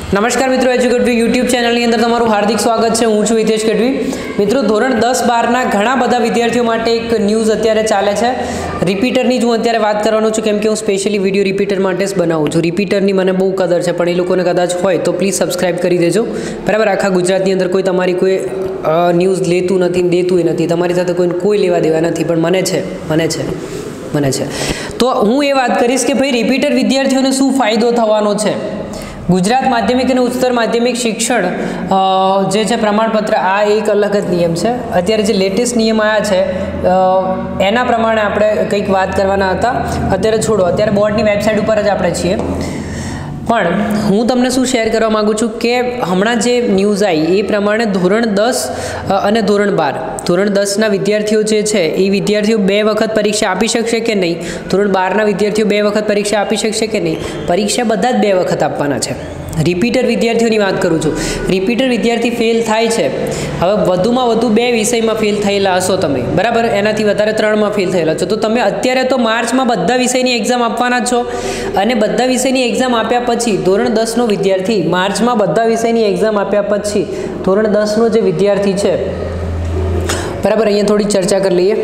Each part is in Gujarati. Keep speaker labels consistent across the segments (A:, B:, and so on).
A: નમસ્કાર મિત્રો, એજ્યુકેટવી યુટ્યુબ ચેનલની અંદર તમારું હાર્દિક સ્વાગત છે। હું છું હિતેશ ગઢવી। મિત્રો, ધોરણ 10-12ના ઘણા બધા વિદ્યાર્થીઓ માટે એક ન્યૂઝ અત્યારે ચાલે છે। રિપીટરની જ હું અત્યારે વાત કરવાનો છું, કેમ કે હું સ્પેશિયલી વિડીયો રિપીટર માટે જ બનાવું છું। રિપીટરની મને બહુ કદર છે, પણ એ લોકોને કદાચ હોય તો પ્લીઝ સબસ્ક્રાઇબ કરી દેજો, બરાબર। આખા ગુજરાતની અંદર કોઈ તમારી કોઈ ન્યૂઝ લેતું નથી, દેતું નથી, તમારી સાથે કોઈ લેવા દેવા નથી, પણ મને છે। તો હું એ વાત કરીશ કે ભાઈ રિપીટર વિદ્યાર્થીઓને શું ફાયદો થવાનો છે। ગુજરાત માધ્યમિક અને ઉચ્ચતર માધ્યમિક શિક્ષણ જે છે પ્રમાણપત્ર, આ એક અલગ જ નિયમ છે। અત્યારે જે લેટેસ્ટ નિયમ આવ્યા છે એના પ્રમાણે આપણે કંઈક વાત કરવાના હતા। અત્યારે છોડો, અત્યારે બોર્ડની વેબસાઇટ ઉપર જ આપણે છીએ, પણ હું તમને શું શેર કરવા માગું છું કે હમણાં જે ન્યૂઝ આવી એ પ્રમાણે ધોરણ 10 અને ધોરણ 10ના વિદ્યાર્થીઓ જે છે એ વિદ્યાર્થીઓ 2 વખત પરીક્ષા આપી શકશે કે નહીં? ધોરણ 12ના વિદ્યાર્થીઓ 2 વખત પરીક્ષા આપી શકશે કે નહીં? પરીક્ષા બધા જ 2 વખત આપવાના છે। રિપીટર વિદ્યાર્થીઓની વાત કરું છું। રિપીટર વિદ્યાર્થી ફેલ થાય છે, હવે વધુમાં વધુ 2 વિષયમાં ફેલ થયેલા હશો તમે, બરાબર, એનાથી વધારે 3માં ફેલ થયેલા છો, તો તમે અત્યારે તો માર્ચમાં બધા વિષયની એક્ઝામ આપવાના છો, અને બધા વિષયની એક્ઝામ આપ્યા પછી ધોરણ 10નો વિદ્યાર્થી માર્ચમાં બધા વિષયની એક્ઝામ આપ્યા પછી ધોરણ 10નો જે વિદ્યાર્થી છે, બરાબર, અહીંયા થોડી ચર્ચા કરી લઈએ।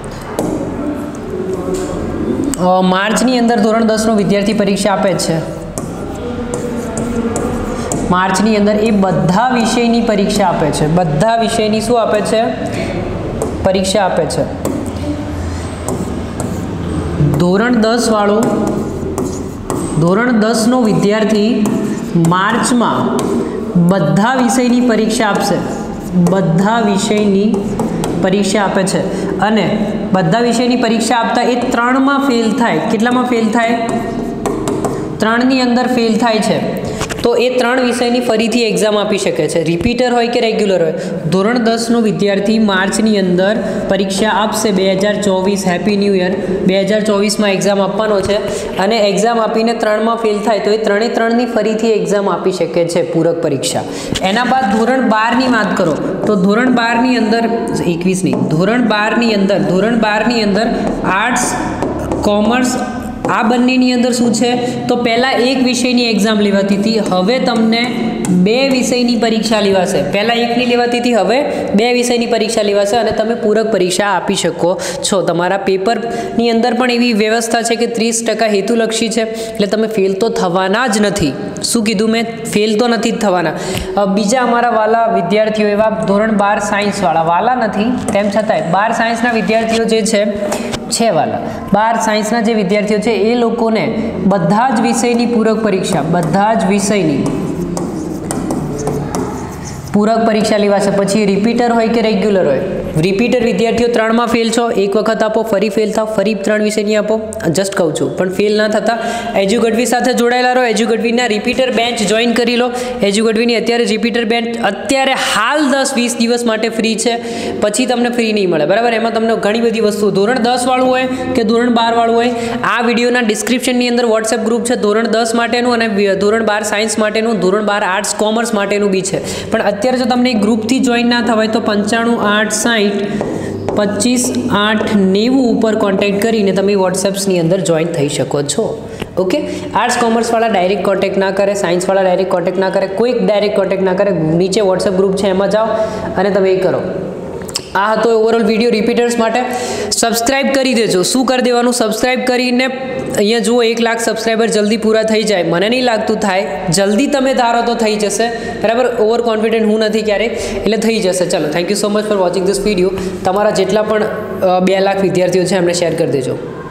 A: માર્ચની અંદર ધોરણ 10નો વિદ્યાર્થી પરીક્ષા આપે છે, માર્ચની અંદર એ બધા વિષયની પરીક્ષા આપે છે, બધા વિષયની શું આપે છે? પરીક્ષા આપે છે। ધોરણ 10 વાળો, ધોરણ 10નો વિદ્યાર્થી માર્ચમાં બધા વિષયની પરીક્ષા આપશે, બધા વિષયની પરીક્ષા આપે છે, અને બધા વિષયની પરીક્ષા આપતા એ 3માં ફેલ થાય। કેટલામાં ફેલ થાય? 3ની અંદર ફેલ થાય છે, તો એ 3 વિષયની ફરીથી એક્ઝામ આપી શકે છે, રિપીટર હોય કે રેગ્યુલર હોય। ધોરણ 10નો વિદ્યાર્થી માર્ચની અંદર પરીક્ષા આપશે 2024, હેપી ન્યૂ યર, 2024માં એક્ઝામ આપવાનો છે, અને એક્ઝામ આપીને 3માં ફેલ થાય તો એ 3ની ફરીથી એક્ઝામ આપી શકે છે, પૂરક પરીક્ષા। એના બાદ ધોરણ 12ની વાત કરો તો ધોરણ 12ની અંદર 21 નહીં, ધોરણ 12ની અંદર આર્ટ્સ, કોમર્સ, આ બંનેની અંદર શું છે તો પહેલાં એક વિષયની એક્ઝામ લેવાતી હતી, હવે તમને 2 વિષયની પરીક્ષા લેવાશે। પહેલાં એકની લેવાતી હતી, હવે 2 વિષયની પરીક્ષા લેવાશે, અને તમે પૂરક પરીક્ષા આપી શકો છો। તમારા પેપરની અંદર પણ એવી વ્યવસ્થા છે કે 30% હેતુલક્ષી છે, એટલે તમે ફેલ તો થવાના જ નથી। શું કીધું મેં? ફેલ તો નથી જ થવાના। બીજા અમારા વાલા વિદ્યાર્થીઓ, એવા ધોરણ 12 સાયન્સવાળા, વાલા નથી તેમ છતાંય 12 સાયન્સના વિદ્યાર્થીઓ જે છે વાલા, 12 સાયન્સના જે વિદ્યાર્થીઓ છે એ લોકોને બધા જ વિષયની પૂરક પરીક્ષા, બધા જ વિષયની પૂરક પરીક્ષા લેવાશે। પછી રિપીટર હોય કે રેગ્યુલર હોય, રિપીટર વિદ્યાર્થીઓ 3માં ફેલ છો, એક વખત આપો, ફરી ફેલ થાવ, ફરી 3 વિષયની આપો, જસ્ટ કહું છું, પણ ફેલ ના થતા એજ્યુકેટવી સાથે જોડાયેલા રહો। એજ્યુકેટવીના રિપીટર બેન્ચ જોઈન કરી લો। એજ્યુકેટવીની અત્યારે રિપીટર બેન્ચ અત્યારે હાલ 10-20 દિવસ માટે ફ્રી છે, પછી તમને ફ્રી નહીં મળે, બરાબર। એમાં તમને ઘણી બધી વસ્તુઓ, ધોરણ 10 વાળું હોય કે ધોરણ 12 વાળું હોય, આ વિડીયોના ડિસ્ક્રિપ્શનની અંદર વોટ્સએપ ગ્રુપ છે, ધોરણ 10 માટેનું અને ધોરણ 12 સાયન્સ માટેનું, ધોરણ 12 આર્ટ્સ કોમર્સ માટેનું બી છે। પણ અત્યારે જો તમને ગ્રુપથી જોઈન ના થવાય તો 9586258990 ઉપર કોન્ટેક્ટ કરીને તમે વોટ્સએપ્સની અંદર જોઈન થઈ શકો છો, ઓકે। આર્ટ્સ કોમર્સવાળા ડાયરેક્ટ કોન્ટેક્ટ ના કરે, સાયન્સવાળા ડાયરેક્ટ કોન્ટેક્ટ ના કરે, કોઈક ડાયરેક્ટ કોન્ટેક્ટ ના કરે, નીચે વોટ્સએપ ગ્રુપ છે એમાં જાઓ અને તમે એ કરો। આ હતો ઓવરઓલ વિડીયો રિપીટર્સ માટે। સબસ્ક્રાઇબ કરી દેજો। શું કરી દેવાનું? સબસ્ક્રાઇબ કરીને અહીંયા જુઓ 1 લાખ સબસ્ક્રાઈબર જલ્દી પૂરા થઈ જાય, મને નહીં લાગતું થાય, જલ્દી તમે ધારો તો થઈ જશે, બરાબર। ઓવર કોન્ફિડન્ટ હું નથી ક્યારેય, એટલે થઈ જશે। ચલો, thank you so much for watching this video. તમારા જેટલા પણ 2 લાખ વિદ્યાર્થીઓ છે એમને શેર કરી દેજો।